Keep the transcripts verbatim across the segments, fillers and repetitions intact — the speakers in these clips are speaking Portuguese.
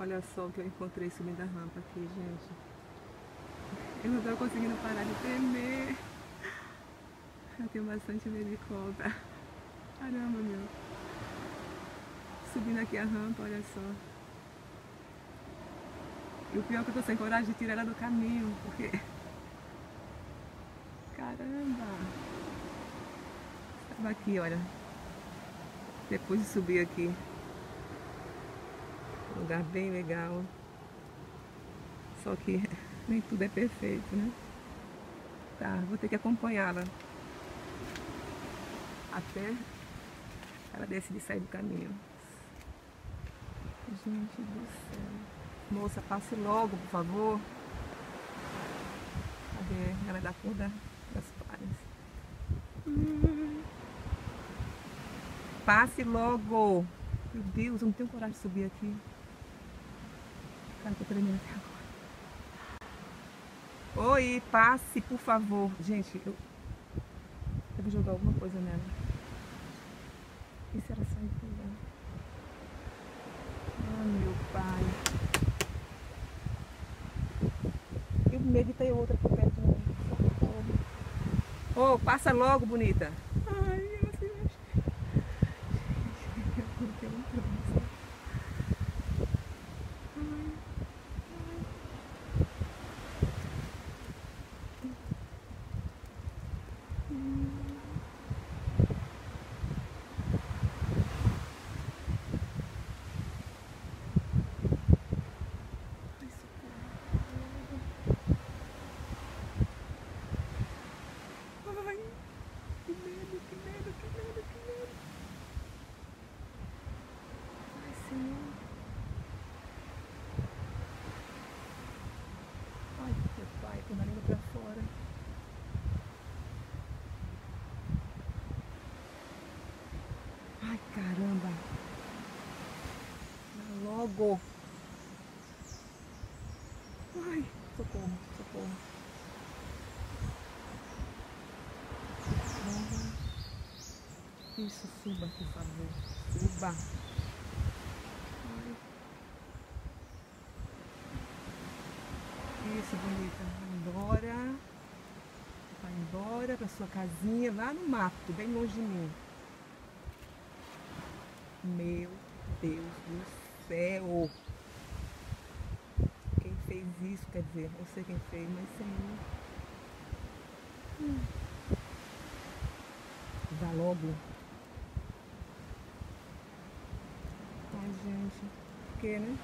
Olha só o que eu encontrei subindo a rampa aqui, gente. Eu não tô conseguindo parar de tremer. Eu tenho bastante medo de cobra. Caramba, meu. Subindo aqui a rampa, olha só. E o pior é que eu tô sem coragem de tirar ela do caminho, porque... Caramba! Estava aqui, olha. Depois de subir aqui. Um lugar bem legal. Só que nem tudo é perfeito, né? Tá, vou ter que acompanhá-la. Até ela decidir sair do caminho. Gente do céu. Moça, passe logo, por favor. Cadê? Ela é da cor da, das palhas. Hum. Passe logo. Meu Deus, eu não tenho coragem de subir aqui. Cara, tô tremendo até agora. Oi, passe, por favor. Gente, eu, eu vou jogar alguma coisa nela. E se ela sair pulando? Ah, meu pai. Eu medo de ter outra aqui perto de mim. Ô, oh, passa logo, bonita. Ai, ela se mexe. Eu não tenho um troço. Ai, ai. Hum. Ai, socorro. Ai, que medo, que medo, que medo, que medo. Ai, Senhor. Ai, meu pai, tô na língua pra fora. Ai, caramba. Vai logo. Ai, socorro, socorro. Isso, suba, por favor. Suba. Ai. Isso, bonita. Vai embora. Vai embora pra sua casinha, lá no mato, bem longe de mim. Meu Deus do céu. Quem fez isso, quer dizer, eu sei quem fez, mas Senhor. Hum. Vá logo. Ai, gente. Por que, né?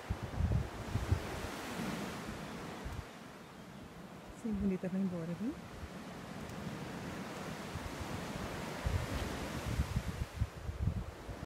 Sim, bonita, vai embora, viu?